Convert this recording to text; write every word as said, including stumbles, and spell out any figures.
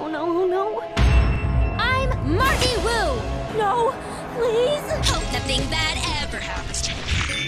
no, no, no. I'm Marky Woo! No, please. Hope nothing bad ever happens to you.